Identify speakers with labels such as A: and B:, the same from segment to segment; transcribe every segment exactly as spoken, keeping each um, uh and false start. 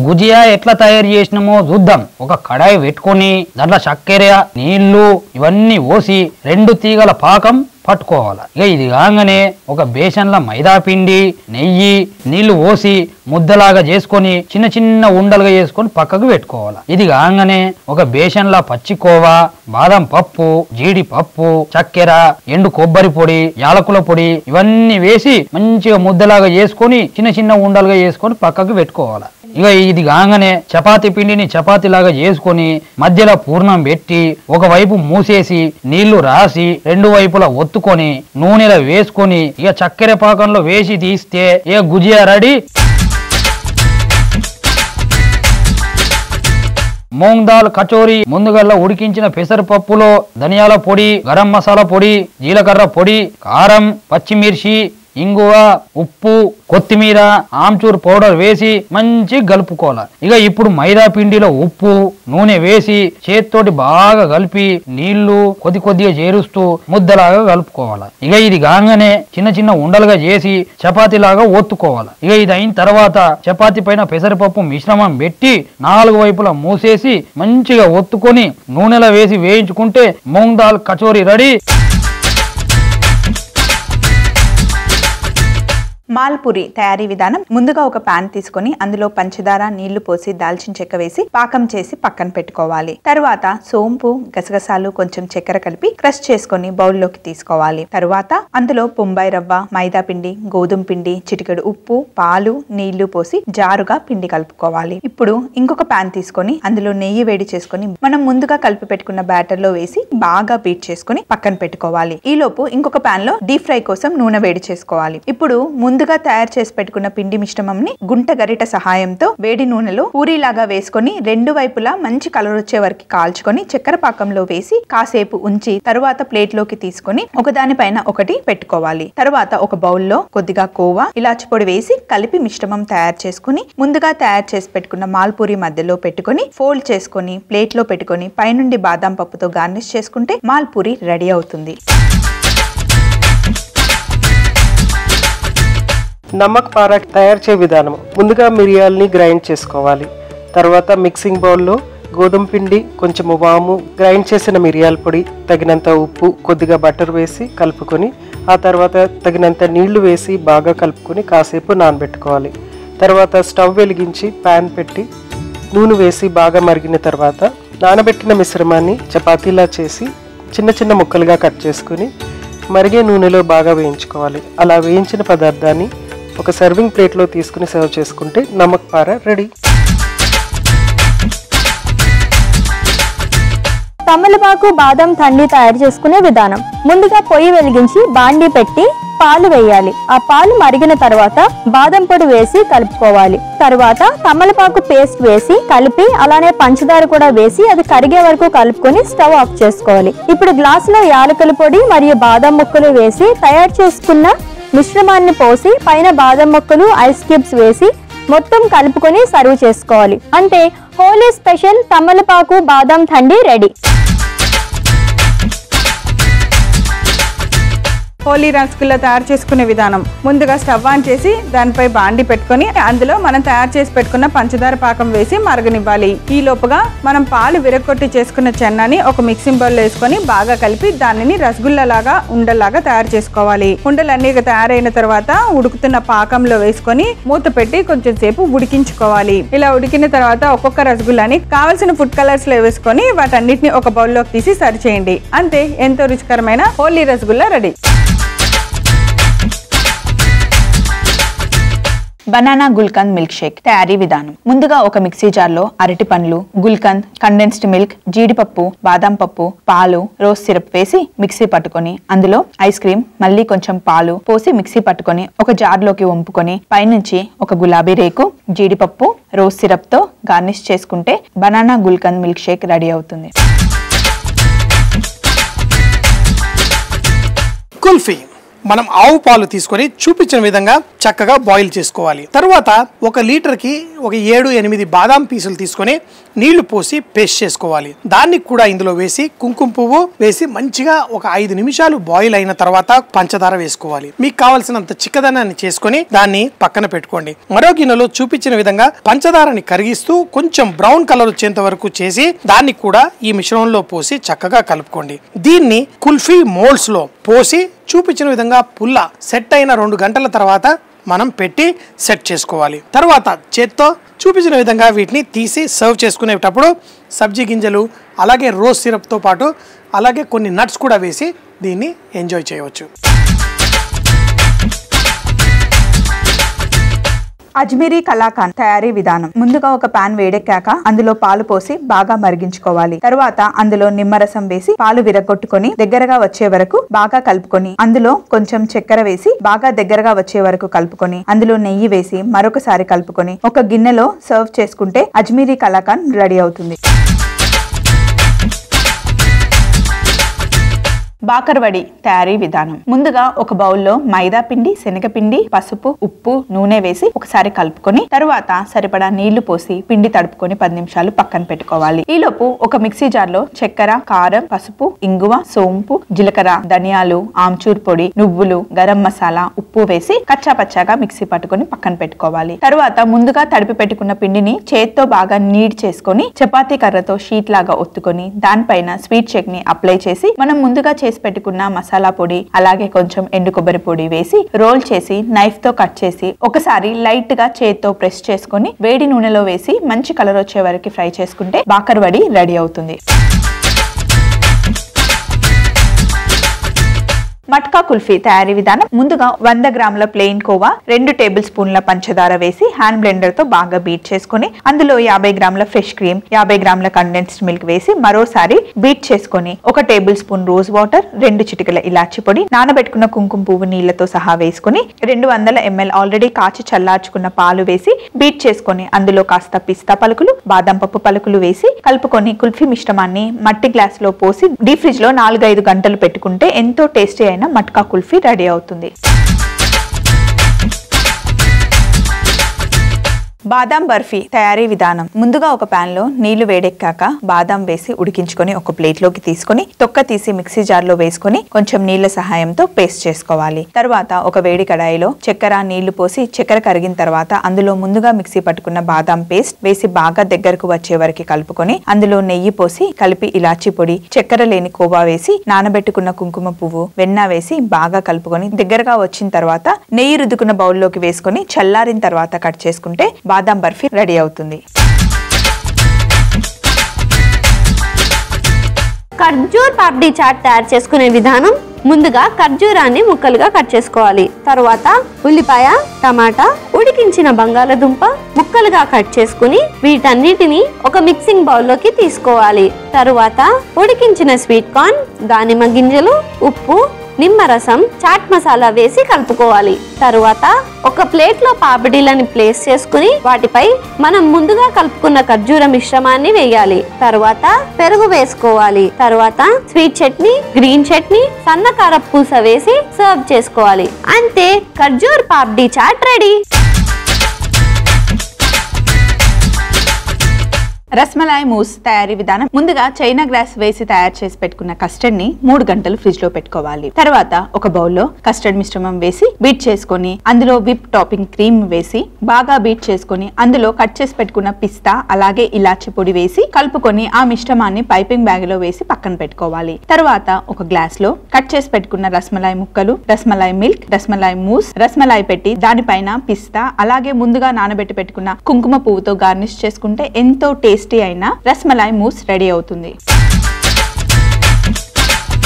A: గుజియా ఎట్లా తయారు చేసినామో చూద్దాం. ఒక కడాయి పెట్టుకొని దాంట్లో చక్కెర నీళ్లు ఇవన్నీ పోసి రెండు తీగల పాకం పట్టుకోవాలి. ఇక ఇది కాగానే ఒక బేసన్ల మైదా పిండి నెయ్యి నీళ్లు పోసి ముద్దలాగా చేసుకొని చిన్న చిన్న ఉండలుగా చేసుకొని పక్కకు పెట్టుకోవాలి. ఇది కాగానే ఒక బేసన్ల పచ్చికోవా బాదం పప్పు జీడిపప్పు చక్కెర ఎండు కొబ్బరి పొడి యాలకుల పొడి ఇవన్నీ వేసి మంచిగా ముద్దలాగా చేసుకొని చిన్న చిన్న ఉండలుగా చేసుకొని పక్కకు పెట్టుకోవాలి. ఇక ఇది కాగానే చపాతీ పిండిని చపాతీ లాగా చేసుకొని మధ్యలో పూర్ణం పెట్టి ఒకవైపు మూసేసి నీళ్లు రాసి రెండు వైపులా ఒత్తుకొని నూనెలో వేసుకొని ఇక చక్కెర పాకంలో వేసి తీస్తే ఇక గుజియా రెడీ. మూంగ్ దాల్ కచోరీ ముందుగల్లా ఉడికించిన పెసరపప్పులో ధనియాల పొడి గరం మసాలా పొడి జీలకర్ర పొడి కారం పచ్చిమిర్చి ఇంగువ ఉప్పు కొత్తిమీర ఆమ్చూర్ పౌడర్ వేసి మంచి కలుపుకోవాలి. ఇక ఇప్పుడు మైదా పిండిలో ఉప్పు నూనె వేసి చేత్తోటి బాగా కలిపి నీళ్లు కొద్ది కొద్దిగా చేరుస్తూ ముద్దలాగా కలుపుకోవాలి. ఇక ఇది కాగానే చిన్న చిన్న ఉండలుగా చేసి చపాతీ లాగా ఒత్తుకోవాలి. ఇక ఇది అయిన తర్వాత చపాతీ పైన పెసరపప్పు మిశ్రమం పెట్టి నాలుగు వైపులా మూసేసి మంచిగా ఒత్తుకొని నూనెలో వేసి వేయించుకుంటే మూంగ్ దాల్ కచోరీ రెడీ.
B: మాల్పూరి తయారీ విధానం. ముందుగా ఒక పాన్ తీసుకొని అందులో పంచదార నీళ్లు పోసి దాల్చిన చెక్క వేసి పాకం చేసి పక్కన పెట్టుకోవాలి. తరువాత సోంపు గసగసాలు కొంచెం చక్కెర కలిపి క్రష్ చేసుకొని బౌల్లోకి తీసుకోవాలి. తరువాత అందులో బొంబాయి రవ్వ మైదా పిండి గోధుమ పిండి చిటికెడు ఉప్పు పాలు నీళ్లు పోసి జారుగా పిండి కలుపుకోవాలి. ఇప్పుడు ఇంకొక పాన్ తీసుకొని అందులో నెయ్యి వేడి చేసుకొని మనం ముందుగా కలిపి పెట్టుకున్న బ్యాటర్ లో వేసి బాగా బీట్ చేసుకుని పక్కన పెట్టుకోవాలి. ఈ లోపు ఇంకొక పాన్ లో డీప్ ఫ్రై కోసం నూనె వేడి చేసుకోవాలి. ఇప్పుడు ముందు ముందుగా తయారు చేసి పెట్టుకున్న పిండి మిశ్రమంని గుంట గరిట సహాయంతో వేడి నూనెలో పూరీలాగా వేసుకొని రెండు వైపులా మంచి కలర్ వచ్చే వరకు కాల్చుకొని చక్కెర పాకంలో వేసి కాసేపు ఉంచి తరువాత ప్లేట్ లోకి తీసుకొని ఒకదాని పైన ఒకటి పెట్టుకోవాలి. తరువాత ఒక బౌల్లో కొద్దిగా కోవా ఇలాచి పొడి వేసి కలిపి మిశ్రమం తయారు చేసుకుని ముందుగా తయారు చేసి పెట్టుకున్న మాల్పూరి మధ్యలో పెట్టుకొని ఫోల్డ్ చేసుకొని ప్లేట్ లో పెట్టుకొని పైనుండి బాదం పప్పుతో గార్నిష్ చేసుకుంటే మాల్పూరి రెడీ అవుతుంది.
C: నమక్ పారా తయారు చేసే విధానం. ముందుగా మిరియాలని గ్రైండ్ చేసుకోవాలి. తర్వాత మిక్సింగ్ బౌల్లో గోధుమ పిండి కొంచెం వాము గ్రైండ్ చేసిన మిరియాల పొడి తగినంత ఉప్పు కొద్దిగా బటర్ వేసి కలుపుకొని ఆ తర్వాత తగినంత నీళ్లు వేసి బాగా కలుపుకొని కాసేపు నానబెట్టుకోవాలి. తర్వాత స్టవ్ వెలిగించి ప్యాన్ పెట్టి నూనె వేసి బాగా మరిగిన తర్వాత నానబెట్టిన మిశ్రమాన్ని చపాతీలా చేసి చిన్న చిన్న ముక్కలుగా కట్ చేసుకుని మరిగే నూనెలో బాగా వేయించుకోవాలి. అలా వేయించిన పదార్థాన్ని ఒక సర్వింగ్ ప్లేట్లో తీసుకుని సర్వ్ చేసుకుంటే నమక్ పారా రెడీ.
D: తమలపాకు బాదం తండి తయారు చేసుకునే విధానం. ముందుగా పొయ్యి వెలిగించి బాండీ పెట్టి పాలు వేయాలి. ఆ పాలు మరిగిన తర్వాత బాదం పొడి వేసి కలుపుకోవాలి. తర్వాత తమలపాకు పేస్ట్ వేసి కలిపి అలానే పంచదార కూడా వేసి అది కరిగే వరకు కలుపుకొని స్టవ్ ఆఫ్ చేసుకోవాలి. ఇప్పుడు గ్లాసులో యాలకుల పొడి మరియు బాదం ముక్కలు వేసి తయారు చేసుకున్న మిశ్రమాన్ని పోసి పైన బాదం ముక్కలు ఐస్ క్యూబ్స్ వేసి మొత్తం కలుపుకొని సర్వ్ చేసుకోవాలి. అంటే హోలీ స్పెషల్ తమలపాకు బాదం తండి రెడీ.
B: హోలీ రసగుల్లా తయారు చేసుకునే విధానం. ముందుగా స్టవ్ ఆన్ చేసి దానిపై బాండి పెట్టుకొని అందులో మనం తయారు చేసి పెట్టుకున్న పంచదార పాకం వేసి మరగనివ్వాలి. ఈ లోపుగా మనం పాలు విరగొట్టి చేసుకున్న చెన్నాని ఒక మిక్సింగ్ బౌల్ లో వేసుకొని బాగా కలిపి దానిని రసగుల్లా లాగా ఉండలాగా తయారు చేసుకోవాలి. ఉండలన్నీ తయారైన తర్వాత ఉడుకుతున్న పాకంలో వేసుకొని మూత పెట్టి కొంచెం సేపు ఉడికించుకోవాలి. ఇలా ఉడికిన తర్వాత ఒక్కొక్క రసగుల్లాని కావలసిన ఫుడ్ కలర్స్ లో వేసుకొని వాటన్నిటిని ఒక బౌల్లోకి తీసి సర్వ్ చేయండి. అంతే, ఎంతో రుచికరమైన Holi rasgulla ready. Banana gulkand milk shake తయారీ విధానం. ముందుగా ఒక మిక్సీ జార్ లో అరటి పండ్లు గుల్కంద్ కండెన్స్డ్ మిల్క్ జీడిపప్పు బాదం పప్పు పాలు రోజ్ సిరప్ వేసి మిక్సీ పట్టుకొని అందులో ఐస్ క్రీమ్ మళ్ళీ కొంచెం పాలు పోసి మిక్సీ పట్టుకొని ఒక జార్ లోకి వంపుకొని పైనుంచి ఒక గులాబీ రేకు జీడిపప్పు రోజ్ సిరప్ తో గార్నిష్ చేసుకుంటే banana gulkand milk shake ready అవుతుంది.
E: కుల్ఫీ మనం ఆవు పాలు తీసుకొని చూపించిన విధంగా చక్కగా బాయిల్ చేసుకోవాలి. తర్వాత ఒక లీటర్ కి ఒక ఏడు ఎనిమిది బాదాం పీసులు తీసుకొని నీళ్లు పోసి పేస్ట్ చేసుకోవాలి. దాన్ని కూడా ఇందులో వేసి కుంకుమ పువ్వు వేసి మంచిగా ఒక ఐదు నిమిషాలు బాయిల్ అయిన తర్వాత పంచదార వేసుకోవాలి. మీకు కావాల్సినంత చిక్కదనాన్ని చేసుకొని దాన్ని పక్కన పెట్టుకోండి. మరో గిన్నెలో చూపించిన విధంగా పంచదారని కరిగిస్తూ కొంచెం బ్రౌన్ కలర్ వచ్చేంత వరకు చేసి దాన్ని కూడా ఈ మిశ్రమంలో పోసి చక్కగా కలుపుకోండి. దీన్ని కుల్ఫీ మోల్డ్స్ లో పోసి చూపించిన విధంగా పుల్ల సెట్ అయిన రెండు గంటల తర్వాత మనం పెట్టి సెట్ చేసుకోవాలి. తర్వాత చేత్తో చూపించిన విధంగా వీటిని తీసి సర్వ్ చేసుకునేటప్పుడు సబ్జీ గింజలు అలాగే రోజ్ సిరప్తో పాటు అలాగే కొన్ని నట్స్ కూడా వేసి దీన్ని ఎంజాయ్ చేయవచ్చు.
B: అజ్మీరీ కలాకాండ్ తయారీ విధానం. ముందుగా ఒక పాన్ వేడెక్కాక అందులో పాలు పోసి బాగా మరిగించుకోవాలి. తర్వాత అందులో నిమ్మరసం వేసి పాలు విరగొట్టుకొని దగ్గరగా వచ్చే వరకు బాగా కలుపుకొని అందులో కొంచెం చక్కెర వేసి బాగా దగ్గరగా వచ్చే వరకు కలుపుకొని అందులో నెయ్యి వేసి మరొకసారి కలుపుకొని ఒక గిన్నెలో సర్వ్ చేసుకుంటే అజ్మీరీ కలాకాండ్ రెడీ అవుతుంది. బాకర్వడి తయారీ విధానం. ముందుగా ఒక బౌల్లో మైదా పిండి, శనగపిండి, పసుపు, ఉప్పు, నూనె వేసి ఒకసారి కలుపుకొని తరువాత సరిపడా నీళ్లు పోసి పిండి తడుపుకొని పది నిమిషాలు పక్కన పెట్టుకోవాలి. ఈలోపు ఒక మిక్సీ జార్ లో చక్కెర, కారం, పసుపు, ఇంగువ, సోంపు, జీలకర్ర, ధనియాలు, ఆమ్చూర్ పొడి, నువ్వులు, గరం మసాలా, ఉప్పు వేసి కచ్చా పచ్చాగా మిక్సీ పట్టుకొని పక్కన పెట్టుకోవాలి. తరువాత ముందుగా తడిపి పెట్టుకున్న పిండిని చేత్తో బాగా నీడ్ చేసుకొని చపాతీ కర్రతో షీట్ లాగా ఒత్తుకొని దానిపైన స్వీట్ చట్నీ అప్లై చేసి మనం ముందుగా పెట్టుకున్న మసాలా పొడి అలాగే కొంచెం ఎండు కొబ్బరి పొడి వేసి రోల్ చేసి నైఫ్ తో కట్ చేసి ఒకసారి లైట్ గా చేత్తో ప్రెస్ చేసుకొని వేడి నూనెలో వేసి మంచి కలర్ వచ్చే వరకు ఫ్రై చేసుకుంటే బాకర్వడి రెడీ అవుతుంది. మట్కా కుల్ఫీ తయారీ విధానం. ముందుగా వంద గ్రాముల ప్లెయిన్ కోవా, రెండు టేబుల్ స్పూన్ల పంచదార వేసి హ్యాండ్ బ్లెండర్ తో బాగా బీట్ చేసుకుని అందులో యాభై గ్రాముల ఫ్రెష్ క్రీమ్, యాభై గ్రాముల కండెన్స్డ్ మిల్క్ వేసి మరోసారి బీట్ చేసుకుని ఒక టేబుల్ స్పూన్ రోజ్ వాటర్, రెండు చిటికల ఇలాచి పొడి, నానబెట్టుకున్న కుంకుమ పువ్వు నీళ్లతో సహా వేసుకుని రెండు వందల ఎంఎల్ ఆల్రెడీ కాచి చల్లార్చుకున్న పాలు వేసి బీట్ చేసుకుని అందులో కాస్త పిస్తా పలుకులు, బాదం పప్పు పలుకులు వేసి కలుపుకొని కుల్ఫీ మిశ్రమాన్ని మట్టి గ్లాస్ లో పోసి డీప్ ఫ్రిడ్జ్ లో నాలుగైదు గంటలు పెట్టుకుంటే ఎంతో టేస్టీ అయిన మట్కా కుల్ఫీ రెడీ అవుతుంది. బాదాం బర్ఫీ తయారీ విధానం. ముందుగా ఒక పాన్ లో నీళ్లు వేడెక్కాక బాదాం వేసి ఉడికించుకొని ఒక ప్లేట్ లోకి తీసుకొని తొక్క తీసి మిక్సీ జార్ లో వేసుకొని కొంచెం నీళ్ల సహాయంతో పేస్ట్ చేసుకోవాలి. తర్వాత ఒక వేడి కడాయిలో చక్కెర, నీళ్లు పోసి చక్కెర కరిగిన తర్వాత అందులో ముందుగా మిక్సీ పట్టుకున్న బాదాం పేస్ట్ వేసి బాగా దగ్గరకు వచ్చే వరకు కలుపుకొని అందులో నెయ్యి పోసి కలిపి ఇలాచి పొడి, చక్కెర లేని కోవా వేసి నానబెట్టుకున్న కుంకుమ పువ్వు, వెన్న వేసి బాగా కలుపుకొని దగ్గరగా వచ్చిన తర్వాత నెయ్యి రుద్దుకున్న బౌల్లోకి వేసుకొని చల్లారిన తర్వాత కట్ చేసుకుంటే బాదాం బర్ఫీ రెడీ అవుతుంది.
F: ఖర్జూర్ పాప్డీ చాట్ తయారు చేసుకునే విధానం. ముందుగా ఖర్జూరాన్ని ముక్కలుగా కట్ చేసుకోవాలి. తర్వాత ఉల్లిపాయ, టమాటా, ఉడికించిన బంగాళదుంప ముక్కలుగా కట్ చేసుకుని వీటన్నిటిని ఒక మిక్సింగ్ బౌల్లోకి తీసుకోవాలి. తరువాత ఉడికించిన స్వీట్ కార్న్, దానిమ్మ గింజలు, ఉప్పు, నిమ్మరసం, చాట్ మసాలా వేసి కలుపుకోవాలి. తరువాత ఒక ప్లేట్ లో పాపిడీలను ప్లేస్ చేసుకుని వాటిపై మనం ముందుగా కలుపుకున్న ఖర్జూర మిశ్రమాన్ని వేయాలి. తరువాత పెరుగు వేసుకోవాలి. తరువాత స్వీట్ చట్నీ, గ్రీన్ చట్నీ, సన్నకార పూస వేసి సర్వ్ చేసుకోవాలి. అంతే, ఖర్జూర్ పాప్డీ చాట్ రెడీ.
B: రస్మలాయ్ మూస్ తయారీ విధానం. ముందుగా చైనా గ్రాస్ వేసి తయారు చేసి పెట్టుకున్న కస్టర్డ్ ని మూడు గంటలు ఫ్రిడ్జ్ లో పెట్టుకోవాలి. తర్వాత ఒక బౌల్లో కస్టర్డ్ మిశ్రమం వేసి బీట్ చేసుకొని అందులో విప్ టాపింగ్ క్రీమ్ వేసి బాగా బీట్ చేసుకొని అందులో కట్ చేసి పెట్టుకున్న పిస్తా అలాగే ఇలాచి పొడి వేసి కలుపుకొని ఆ మిశ్రమాన్ని పైపింగ్ బ్యాగ్ లో వేసి పక్కన పెట్టుకోవాలి. తర్వాత ఒక గ్లాస్ లో కట్ చేసి పెట్టుకున్న రస్మలాయ్ ముక్కలు, రస్మలాయ్ మిల్క్, రస్మలాయ్ మూస్, రస్మలాయ్ పెట్టి దానిపైన పిస్తా అలాగే ముందుగా నానబెట్టి పెట్టుకున్న కుంకుమ పువ్వుతో గార్నిష్ చేసుకుంటే ఎంతో టేస్ట్ అయిన రస్మలాయ్ మూస్ రెడీ అవుతుంది.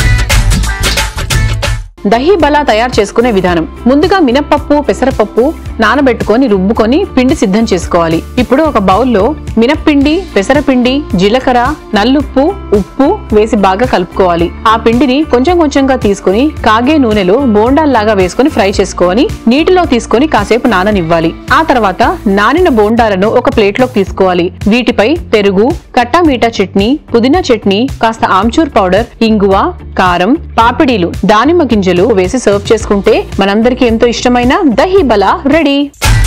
G: దహీ బలా తయారు చేసుకునే విధానం. ముందుగా మినపప్పు, పెసరపప్పు, నానబెట్టుకొని రుబ్బుకొని పిండి సిద్ధం చేసుకోవాలి. ఇప్పుడు ఒక బౌల్లో మినప్పిండి, పెసరపిండి, జీలకర్ర, నల్లుప్పు, ఉప్పు వేసి బాగా కలుపుకోవాలి. ఆ పిండిని కొంచెం కొంచెంగా తీసుకుని కాగే నూనెలో బోండాల్లాగా వేసుకుని ఫ్రై చేసుకొని నీటిలో తీసుకొని కాసేపు నాననివ్వాలి. ఆ తర్వాత నానిన బోండాలను ఒక ప్లేట్ లోకి తీసుకోవాలి. వీటిపై పెరుగు, కట్టా మీఠా చట్నీ, పుదీనా చట్నీ, కాస్త ఆమ్చూర్ పౌడర్, ఇంగువ, కారం, పాపిడీలు, దానిమ్మ గింజలు వేసి సర్వ్ చేసుకుంటే మనందరికీ ఎంతో ఇష్టమైన దహీ బలా రెడీ.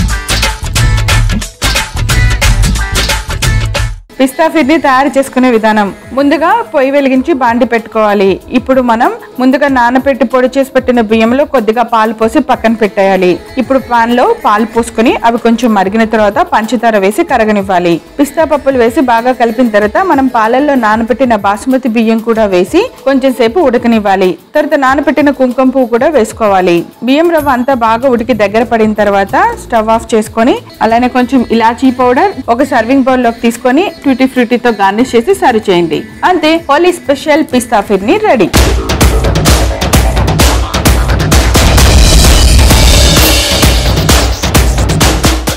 B: పిస్తా ఫిర్ని తయారు చేసుకునే విధానం. ముందుగా పొయ్యి వెలిగించి బాండి పెట్టుకోవాలి. ఇప్పుడు మనం ముందుగా నానబెట్టి పొడి చేసి పెట్టిన బియ్యంలో కొద్దిగా పాలు పోసి పక్కన పెట్టేయాలి. ఇప్పుడు పాన్ లో పాలు పోసుకుని అవి కొంచెం మరిగిన తర్వాత పంచదార వేసి కరగనివ్వాలి. పిస్తా పప్పులు వేసి బాగా కలిపిన తర్వాత మనం పాలల్లో నానబెట్టిన బాసుమతి బియ్యం కూడా వేసి కొంచెం సేపు ఉడకనివ్వాలి. తర్వాత నానబెట్టిన కుంకుమ పువ్వు కూడా వేసుకోవాలి. బియ్యం రవ్వ అంతా బాగా ఉడికి దగ్గర పడిన తర్వాత స్టవ్ ఆఫ్ చేసుకొని అలానే కొంచెం ఇలాచీ పౌడర్ ఒక సర్వింగ్ బౌల్ లోకి తీసుకొని ట్యూటీ ఫ్రూటీతో గార్నిష్ చేసి సర్వ్ చేయండి. అంతే, హోలీ స్పెషల్ పిస్తా ఫిర్ని రెడీ.